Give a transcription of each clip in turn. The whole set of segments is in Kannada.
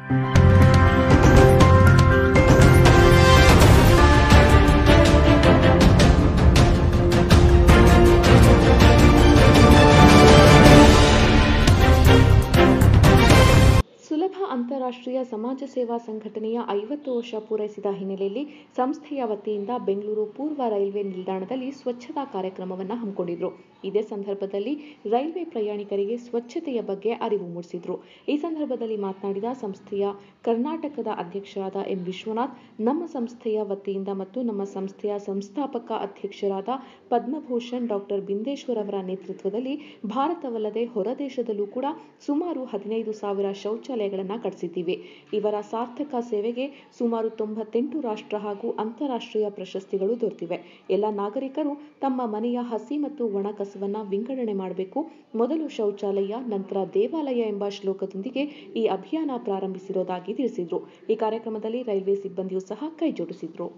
ಅಂತಾರಾಷ್ಟ್ರೀಯ ಸಮಾಜ ಸೇವಾ ಸಂಘಟನೆಯ 50 ವರ್ಷ ಪೂರೈಸಿದ ಹಿನ್ನೆಲೆಯಲ್ಲಿ ಸಂಸ್ಥೆಯ ವತಿಯಿಂದ ಬೆಂಗಳೂರು ಪೂರ್ವ ರೈಲ್ವೆ ನಿಲ್ದಾಣದಲ್ಲಿ ಸ್ವಚ್ಛತಾ ಕಾರ್ಯಕ್ರಮವನ್ನು ಹಮ್ಮಿಕೊಂಡಿದ್ರು. ಇದೇ ಸಂದರ್ಭದಲ್ಲಿ ರೈಲ್ವೆ ಪ್ರಯಾಣಿಕರಿಗೆ ಸ್ವಚ್ಛತೆಯ ಬಗ್ಗೆ ಅರಿವು ಮೂಡಿಸಿದ್ರು. ಈ ಸಂದರ್ಭದಲ್ಲಿ ಮಾತನಾಡಿದ ಸಂಸ್ಥೆಯ ಕರ್ನಾಟಕದ ಅಧ್ಯಕ್ಷರಾದ ಎಂ ವಿಶ್ವನಾಥ್, ನಮ್ಮ ಸಂಸ್ಥೆಯ ವತಿಯಿಂದ ಮತ್ತು ನಮ್ಮ ಸಂಸ್ಥೆಯ ಸಂಸ್ಥಾಪಕ ಅಧ್ಯಕ್ಷರಾದ ಪದ್ಮಭೂಷಣ್ ಡಾಕ್ಟರ್ ಬಿಂದೇಶ್ವರ್ ಅವರ ನೇತೃತ್ವದಲ್ಲಿ ಭಾರತವಲ್ಲದೆ ಹೊರದೇಶದಲ್ಲೂ ಕೂಡ ಸುಮಾರು 15,000 ಶೌಚಾಲಯಗಳನ್ನು ಕಟ್ಟಿಸಿದ್ದೀವಿ. ಇವರ ಸಾರ್ಥಕ ಸೇವೆಗೆ ಸುಮಾರು 98 ರಾಷ್ಟ್ರ ಹಾಗೂ ಅಂತಾರಾಷ್ಟ್ರೀಯ ಪ್ರಶಸ್ತಿಗಳು ದೊರೆತಿವೆ. ಎಲ್ಲ ನಾಗರಿಕರು ತಮ್ಮ ಮನೆಯ ಹಸಿ ಮತ್ತು ಒಣ ಕಸವನ್ನ ವಿಂಗಡಣೆ ಮಾಡಬೇಕು. ಮೊದಲು ಶೌಚಾಲಯ, ನಂತರ ದೇವಾಲಯ ಎಂಬ ಶ್ಲೋಕದೊಂದಿಗೆ ಈ ಅಭಿಯಾನ ಪ್ರಾರಂಭಿಸಿರುವುದಾಗಿ ತಿಳಿಸಿದರು. ಈ ಕಾರ್ಯಕ್ರಮದಲ್ಲಿ ರೈಲ್ವೆ ಸಿಬ್ಬಂದಿಯೂ ಸಹ ಕೈ ಜೋಡಿಸಿದ್ರು.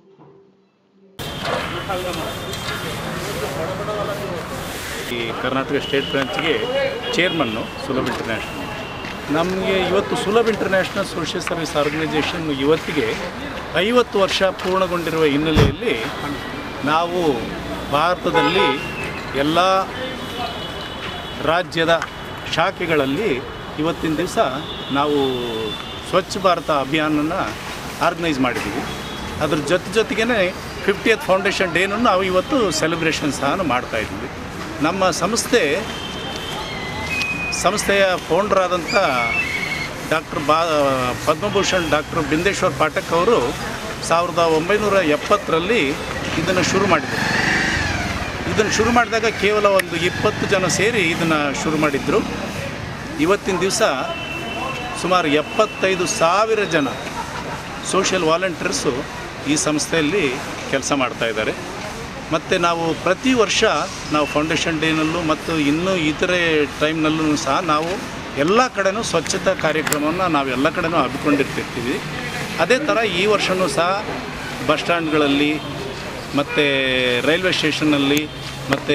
ಈ ಕರ್ನಾಟಕ ಸ್ಟೇಟ್ ಬ್ರಾಂಚ್ಗೆ ಚೇರ್ಮನ್ನು ಸುಲಭ್ ಇಂಟರ್ನ್ಯಾಷನಲ್. ನಮಗೆ ಇವತ್ತು Sulabh international social service organisation ಇವತ್ತಿಗೆ 50 ವರ್ಷ ಪೂರ್ಣಗೊಂಡಿರುವ ಹಿನ್ನೆಲೆಯಲ್ಲಿ ನಾವು ಭಾರತದಲ್ಲಿ ಎಲ್ಲ ರಾಜ್ಯದ ಶಾಖೆಗಳಲ್ಲಿ ಇವತ್ತಿನ ದಿವಸ ನಾವು ಸ್ವಚ್ಛ ಭಾರತ ಅಭಿಯಾನವನ್ನು ಆರ್ಗನೈಸ್ ಮಾಡಿದ್ದೀವಿ. ಅದ್ರ ಜೊತೆಗೇ 50th ಫೌಂಡೇಶನ್ ಡೇನೂ ನಾವು ಇವತ್ತು ಸೆಲೆಬ್ರೇಷನ್ ಸಹ ಮಾಡ್ತಾಯಿದ್ದೀವಿ. ನಮ್ಮ ಸಂಸ್ಥೆಯ ಫೌಂಡರ್ ಆದಂಥ ಪದ್ಮಭೂಷಣ್ ಡಾಕ್ಟರ್ ಬಿಂದೇಶ್ವರ್ ಪಾಠಕ್ ಅವರು 1970ರಲ್ಲಿ ಇದನ್ನು ಶುರು ಮಾಡಿದರು. ಇದನ್ನು ಶುರು ಮಾಡಿದಾಗ ಕೇವಲ ಒಂದು 20 ಜನ ಸೇರಿ ಇದನ್ನು ಶುರು ಮಾಡಿದರು. ಇವತ್ತಿನ ದಿವಸ ಸುಮಾರು 75,000 ಜನ ಸೋಷಿಯಲ್ ವಾಲಂಟಿಯರ್ಸು ಈ ಸಂಸ್ಥೆಯಲ್ಲಿ ಕೆಲಸ ಮಾಡ್ತಾಯಿದ್ದಾರೆ. ಮತ್ತು ನಾವು ಪ್ರತಿ ವರ್ಷ ನಾವು ಫೌಂಡೇಶನ್ ಡೇನಲ್ಲೂ ಮತ್ತು ಇನ್ನೂ ಇತರೆ ಟೈಮ್ನಲ್ಲೂ ಸಹ ನಾವು ಎಲ್ಲ ಕಡೆನೂ ಸ್ವಚ್ಛತಾ ಕಾರ್ಯಕ್ರಮವನ್ನು ನಾವು ಎಲ್ಲ ಕಡೆನೂ ಹಮ್ಮಿಕೊಂಡಿರ್ತಿರ್ತೀವಿ. ಅದೇ ಥರ ಈ ವರ್ಷವೂ ಸಹ ಬಸ್ ಸ್ಟ್ಯಾಂಡ್ಗಳಲ್ಲಿ ಮತ್ತು ರೈಲ್ವೆ ಸ್ಟೇಷನ್ನಲ್ಲಿ ಮತ್ತು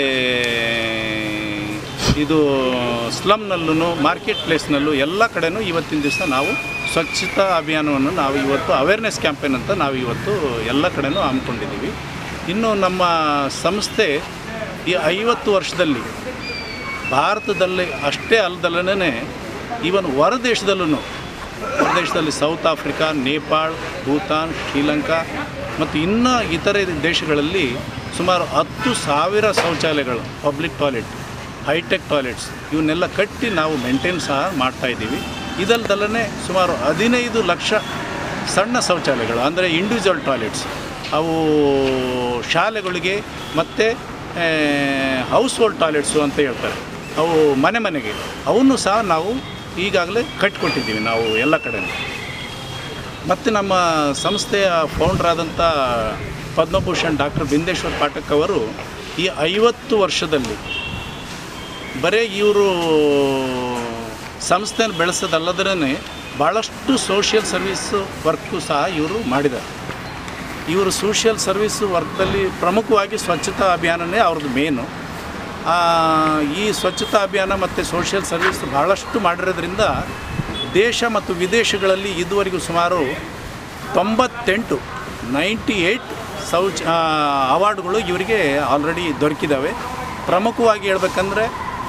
ಇದು ಸ್ಲಮ್ನಲ್ಲೂ ಮಾರ್ಕೆಟ್ ಪ್ಲೇಸ್ನಲ್ಲೂ ಎಲ್ಲ ಕಡೆನೂ ಇವತ್ತಿನ ದಿವಸ ನಾವು ಸ್ವಚ್ಛತಾ ಅಭಿಯಾನವನ್ನು ನಾವು ಇವತ್ತು ಅವೇರ್ನೆಸ್ ಕ್ಯಾಂಪೇನ್ ಅಂತ ನಾವು ಇವತ್ತು ಎಲ್ಲ ಕಡೆನೂ ಹಮ್ಮಿಕೊಂಡಿದ್ದೀವಿ. ಇನ್ನು ನಮ್ಮ ಸಂಸ್ಥೆ ಈ 50 ವರ್ಷದಲ್ಲಿ ಭಾರತದಲ್ಲಿ ಅಷ್ಟೇ ಅಲ್ಲದಲ್ಲೇ ಈವನ್ ಹೊರದೇಶದಲ್ಲಿ ಸೌತ್ ಆಫ್ರಿಕಾ, ನೇಪಾಳ, ಭೂತಾನ್, ಶ್ರೀಲಂಕಾ ಮತ್ತು ಇನ್ನೂ ಇತರೆ ದೇಶಗಳಲ್ಲಿ ಸುಮಾರು 10,000 ಶೌಚಾಲಯಗಳು, ಪಬ್ಲಿಕ್ ಟಾಯ್ಲೆಟ್, ಹೈಟೆಕ್ ಟಾಯ್ಲೆಟ್ಸ್ ಇವನ್ನೆಲ್ಲ ಕಟ್ಟಿ ನಾವು ಮೇಂಟೈನ್ ಸಹ ಮಾಡ್ತಾಯಿದ್ದೀವಿ. ಇದಲ್ಲದಲ್ಲೇ ಸುಮಾರು 15 ಲಕ್ಷ ಸಣ್ಣ ಶೌಚಾಲಯಗಳು ಅಂದರೆ ಇಂಡಿವಿಜುವಲ್ ಟಾಯ್ಲೆಟ್ಸ್ ಅವು ಶಾಲೆಗಳಿಗೆ ಮತ್ತು ಹೌಸ್ ಹೋಲ್ಡ್ ಟಾಯ್ಲೆಟ್ಸು ಅಂತ ಹೇಳ್ತಾರೆ, ಅವು ಮನೆಗೆ ಅವನ್ನು ಸಹ ನಾವು ಈಗಾಗಲೇ ಕಟ್ಟಿಕೊಟ್ಟಿದ್ದೀವಿ ನಾವು ಎಲ್ಲ ಕಡೆ. ಮತ್ತು ನಮ್ಮ ಸಂಸ್ಥೆಯ ಫೌಂಡರ್ ಆದಂಥ ಪದ್ಮಭೂಷಣ್ ಡಾಕ್ಟರ್ ಬಿಂದೇಶ್ವರ್ ಪಾಠಕ್ ಅವರು ಈ 50 ವರ್ಷದಲ್ಲಿ ಬರೀ ಇವರು ಸಂಸ್ಥೆಯನ್ನು ಬೆಳೆಸೋದಲ್ಲದೇ ಭಾಳಷ್ಟು ಸೋಷಿಯಲ್ ಸರ್ವೀಸು ವರ್ಕು ಸಹ ಇವರು ಮಾಡಿದ್ದಾರೆ. ಇವರು ಸೋಷಿಯಲ್ ಸರ್ವೀಸ್ ವರ್ಕ್ದಲ್ಲಿ ಪ್ರಮುಖವಾಗಿ ಸ್ವಚ್ಛತಾ ಅಭಿಯಾನನೇ ಅವ್ರದ್ದು ಮೇನು. ಈ ಸ್ವಚ್ಛತಾ ಅಭಿಯಾನ ಮತ್ತು ಸೋಷಿಯಲ್ ಸರ್ವೀಸ್ ಭಾಳಷ್ಟು ಮಾಡಿರೋದ್ರಿಂದ ದೇಶ ಮತ್ತು ವಿದೇಶಗಳಲ್ಲಿ ಇದುವರೆಗೂ ಸುಮಾರು 98 ಅವಾರ್ಡ್ಗಳು ಇವರಿಗೆ ಆಲ್ರೆಡಿ ದೊರಕಿದ್ದಾವೆ. ಪ್ರಮುಖವಾಗಿ ಹೇಳ್ಬೇಕಂದ್ರೆ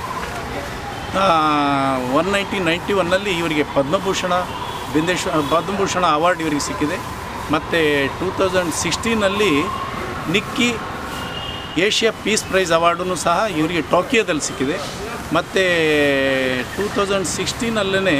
1991ನಲ್ಲಿ ಇವರಿಗೆ ಪದ್ಮಭೂಷಣ ಅವಾರ್ಡ್ ಇವರಿಗೆ ಸಿಕ್ಕಿದೆ. ಮತ್ತು 2016ನಲ್ಲಿ ನಿಕ್ಕಿ ಏಷ್ಯಾ ಪೀಸ್ ಪ್ರೈಸ್ ಅವಾರ್ಡೂ ಸಹ ಇವರಿಗೆ ಟೋಕಿಯೋದಲ್ಲಿ ಸಿಕ್ಕಿದೆ. ಮತ್ತು 2016ನಲ್ಲೇ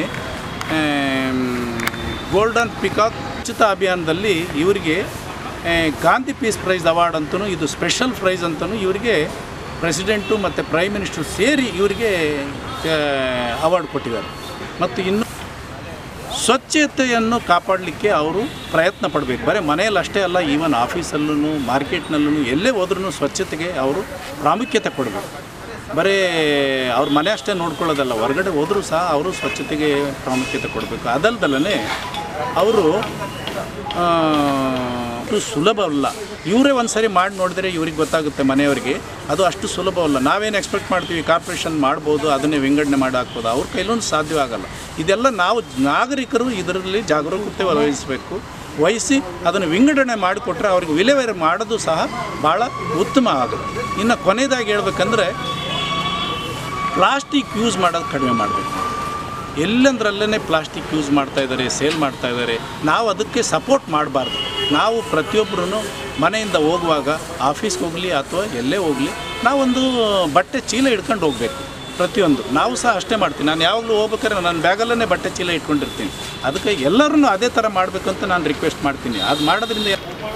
ಗೋಲ್ಡನ್ ಪಿಕಾಕ್ ಸ್ವಚ್ಛತಾ ಅಭಿಯಾನದಲ್ಲಿ ಇವರಿಗೆ ಗಾಂಧಿ ಪೀಸ್ ಪ್ರೈಸ್ ಅವಾರ್ಡ್ ಅಂತಲೂ, ಇದು ಸ್ಪೆಷಲ್ ಪ್ರೈಸ್ ಅಂತಲೂ ಇವರಿಗೆ ಪ್ರೆಸಿಡೆಂಟು ಮತ್ತು ಪ್ರೈಮ್ ಮಿನಿಸ್ಟರ್ ಸೇರಿ ಇವರಿಗೆ ಅವಾರ್ಡ್ ಕೊಟ್ಟಿದ್ದಾರೆ. ಮತ್ತು ಇನ್ನು ಸ್ವಚ್ಛತೆಯನ್ನು ಕಾಪಾಡಲಿಕ್ಕೆ ಅವರು ಪ್ರಯತ್ನ ಪಡಬೇಕು. ಬರೀ ಮನೆಯಲ್ಲಿ ಅಷ್ಟೇ ಅಲ್ಲ, ಈವನ್ ಆಫೀಸಲ್ಲೂ ಮಾರ್ಕೆಟ್ನಲ್ಲೂ ಎಲ್ಲೇ ಹೋದ್ರೂ ಸ್ವಚ್ಛತೆಗೆ ಅವರು ಪ್ರಾಮುಖ್ಯತೆ ಕೊಡಬೇಕು. ಬರೀ ಅವ್ರ ಮನೆ ಅಷ್ಟೇ ನೋಡ್ಕೊಳ್ಳೋದಲ್ಲ, ಹೊರಗಡೆ ಹೋದರೂ ಸಹ ಅವರು ಸ್ವಚ್ಛತೆಗೆ ಪ್ರಾಮುಖ್ಯತೆ ಕೊಡಬೇಕು. ಅದಲ್ಲದಲ್ಲೇ ಅವರು ಸುಲಭ ಅಲ್ಲ ಇವರೇ ಒಂದು ಸರಿ ಮಾಡಿ ನೋಡಿದ್ರೆ ಇವ್ರಿಗೆ ಗೊತ್ತಾಗುತ್ತೆ ಮನೆಯವರಿಗೆ. ಅದು ಅಷ್ಟು ಸುಲಭವಲ್ಲ. ನಾವೇನು ಎಕ್ಸ್ಪೆಕ್ಟ್ ಮಾಡ್ತೀವಿ ಕಾರ್ಪೊರೇಷನ್ ಮಾಡ್ಬೋದು, ಅದನ್ನೇ ವಿಂಗಡಣೆ ಮಾಡಿ ಹಾಕ್ಬೋದು, ಅವ್ರ ಕೈಲೂ ಸಾಧ್ಯವಾಗಲ್ಲ. ಇದೆಲ್ಲ ನಾವು ನಾಗರಿಕರು ಇದರಲ್ಲಿ ಜಾಗರೂಕತೆ ವಹಿಸಿ ಅದನ್ನು ವಿಂಗಡಣೆ ಮಾಡಿಕೊಟ್ರೆ ಅವ್ರಿಗೆ ವಿಲೇವಾರಿ ಮಾಡೋದು ಸಹ ಭಾಳ ಉತ್ತಮ ಆಗುತ್ತೆ. ಇನ್ನು ಕೊನೆಯದಾಗಿ ಹೇಳ್ಬೇಕಂದ್ರೆ ಪ್ಲಾಸ್ಟಿಕ್ ಯೂಸ್ ಮಾಡೋದು ಕಡಿಮೆ ಮಾಡಬೇಕು. ಎಲ್ಲಂದ್ರಲ್ಲೇ ಪ್ಲಾಸ್ಟಿಕ್ ಯೂಸ್ ಮಾಡ್ತಾಯಿದ್ದಾರೆ, ಸೇಲ್ ಮಾಡ್ತಾಯಿದ್ದಾರೆ. ನಾವು ಅದಕ್ಕೆ ಸಪೋರ್ಟ್ ಮಾಡಬಾರ್ದು. ನಾವು ಪ್ರತಿಯೊಬ್ಬರೂ ಮನೆಯಿಂದ ಹೋಗುವಾಗ ಆಫೀಸ್ಗೆ ಹೋಗಲಿ ಅಥವಾ ಎಲ್ಲೇ ಹೋಗಲಿ ನಾವೊಂದು ಬಟ್ಟೆ ಚೀಲ ಹಿಡ್ಕೊಂಡು ಹೋಗಬೇಕು. ಪ್ರತಿಯೊಂದು ನಾವು ಸಹ ಅಷ್ಟೇ ಮಾಡ್ತೀನಿ. ನಾನು ಯಾವಾಗಲೂ ಹೋಗ್ಬೇಕಾದ್ರೆ ನನ್ನ ಬ್ಯಾಗಲ್ಲೇ ಬಟ್ಟೆ ಚೀಲ ಇಟ್ಕೊಂಡಿರ್ತೀನಿ. ಅದಕ್ಕೆ ಎಲ್ಲರೂ ಅದೇ ಥರ ಮಾಡಬೇಕು ಅಂತ ನಾನು ರಿಕ್ವೆಸ್ಟ್ ಮಾಡ್ತೀನಿ. ಅದು ಮಾಡೋದ್ರಿಂದ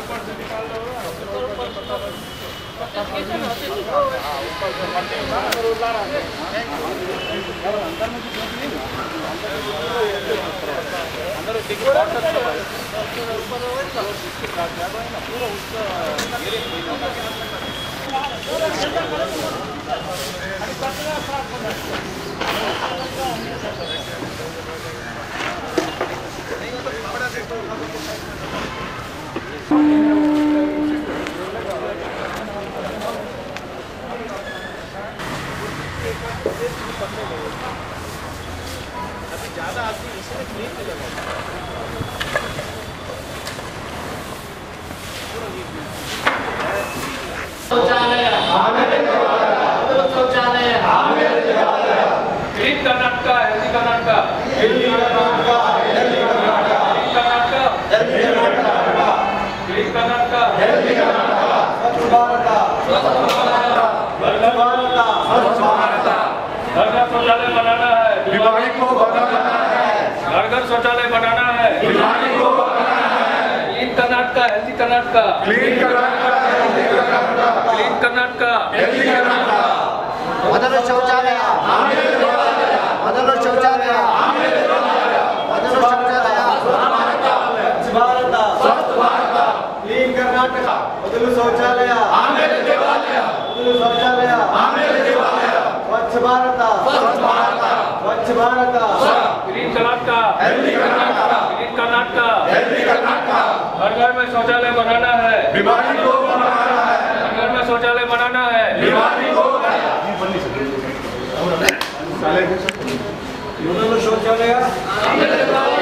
ज़्यादा आदमी इसमें क्लीन नहीं लगा। शौचालय clean Karnataka, healthy Karnataka, clean Karnataka, शौचालय बनाना है, बीमारी को बनाना है, घर शौचालय बनाना है, बीमारी को बनाना है, clean Karnataka, healthy Karnataka, clean Karnataka, clean Karnataka, healthy Karnataka, ಮೊದಲು ಶೌಚಾಲಯ, ಮೊದಲು ಶೌಚಾಲಯ, ಮೊದಲು ಶೌಚಾಲಯ, ಸ್ವಚ್ಛ ಭಾರತ, ಸ್ವಚ್ಛ ಭಾರತ, ಕ್ಲೀನ್ ಕರ್ನಾಟಕ, ಮೊದಲು ಶೌಚಾಲಯ, ಆಮೇಲೆ ದೇವಾಲಯ, ಮೊದಲು ಶೌಚಾಲಯ, ಆಮೇಲೆ ದೇವಾಲಯ, स्वच्छ भारत, स्वच्छ भारत, स्वच्छ Bharat, clean Karnataka, healthy Karnataka, clean Karnataka, healthy Karnataka, हर घर में शौचालय बनाना है, बीमारी को बनाना है, हर घर में शौचालय बनाना है, बीमारी को शौचालय